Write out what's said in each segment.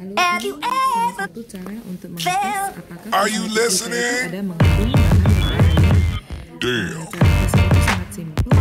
Lalu ini salah satu cara untuk mengetes apakah kosmetik kita itu ada mengandung bahan berbahaya. Cara tesnya itu sangat simpel.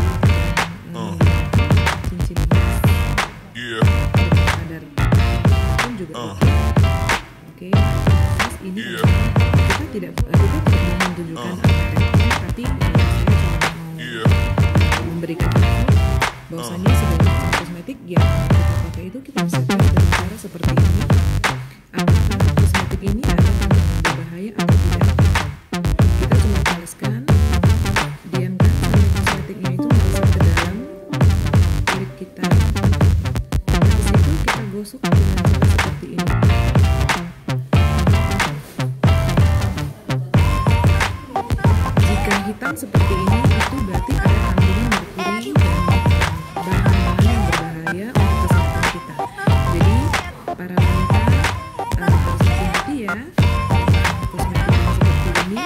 Cincin emas dengan kadar pun juga oke. Terus ini kita tidak mau menunjukkan angka, tapi saya cuma mau memberikan info bahwasanya segala macam kosmetik yang kita pakai itu kita bisa tes dengan cara seperti ini. Apakah kosmetik ini ada kandungan berbahaya atau tidak? Kita cuma oleskan, diamkan sampai kosmetik ini itu masuk ke dalam kulit kita. Habis itu kita gosok dengan cara seperti ini. Jika hitam seperti ini, itu berarti ada kandungan merkuri dan bahan-bahan yang berbahaya untuk kesehatan kita. Jadi para wanita harus hati-hati ya, kosmetik yang seperti ini.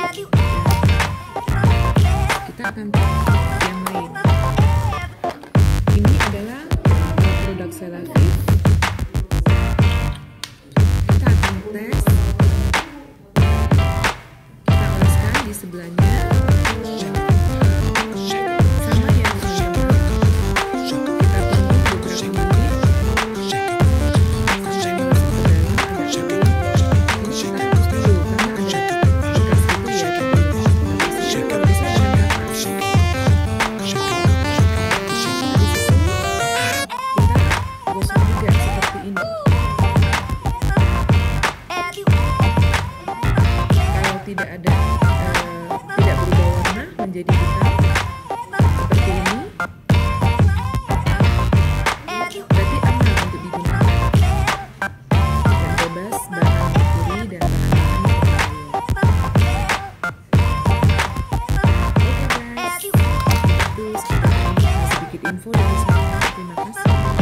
Kita akan tes yang lain. Ini adalah produk Celavive. Kita akan tes. Kita oleskan di sebelahnya. Sama ya teman-teman. Kita tunggu beberapa menit sampai masuk ke dalam agak kering. Ini kita hapus dulu karena ada bekas itu ya tadi. Habis itu bisa dengan kapas. Habis itu kita gosok juga seperti ini. Kalau tidak ada tidak berubah warna menjadi hitam seperti ini, berarti aman untuk digunakan dan bebas bahan merkuri dan bahan-bahan yang berbahaya. Oke guys, itu sedikit info dari saya. Terima kasih.